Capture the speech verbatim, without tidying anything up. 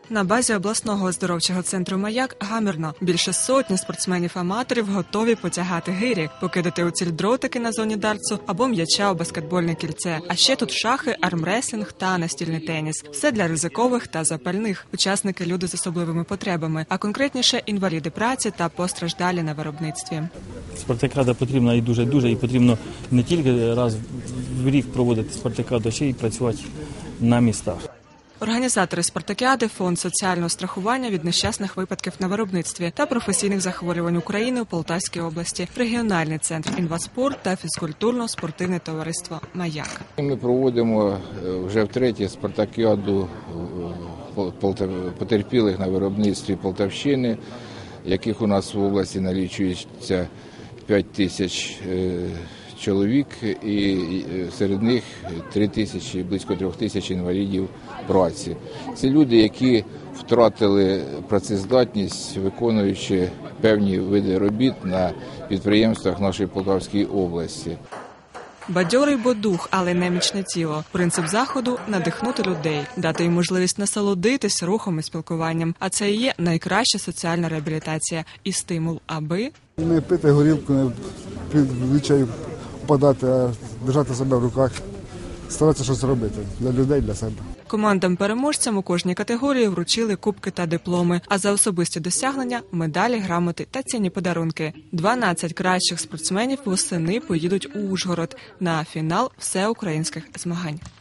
На базі обласного оздоровчого центру «Маяк» гамірно. Більше сотні спортсменів-аматорів готові потягати гирі, покидати у ціль дротики на зоні дартсу або м'яча у баскетбольне кільце. А ще тут шахи, армреслінг та настільний теніс. Все для ризикових та запальних. Учасники – люди з особливими потребами, а конкретніше – інваліди праці та постраждалі на виробництві. Спартакіада потрібна і дуже-дуже, і потрібно не тільки раз в рік проводити спартакіаду, а ще й працювати на містах. Організатори спартакіади – Фонд соціального страхування від нещасних випадків на виробництві та професійних захворювань України у Полтавській області, регіональний центр інваспорт та фізкультурно-спортивне товариство «Маяк». Ми проводимо вже втретє спартакіаду потерпілих на виробництві Полтавщини, яких у нас в області налічується п'ять тисяч чоловік, і серед них три тисячі, близько трьох тисяч інвалідів праці. Це люди, які втратили працездатність, виконуючи певні види робіт на підприємствах нашої Полтавської області. Бадьорий бо дух, але немічне тіло. Принцип заходу – надихнути людей, дати їм можливість насолодитись рухом і спілкуванням. А це і є найкраща соціальна реабілітація і стимул, аби... Не пити горілку, не під відчай впадати, а держати себе в руках, старатися щось робити для людей, для себе. Командам-переможцям у кожній категорії вручили кубки та дипломи, а за особисті досягнення – медалі, грамоти та цінні подарунки. дванадцять кращих спортсменів восени поїдуть у Ужгород на фінал всеукраїнських змагань.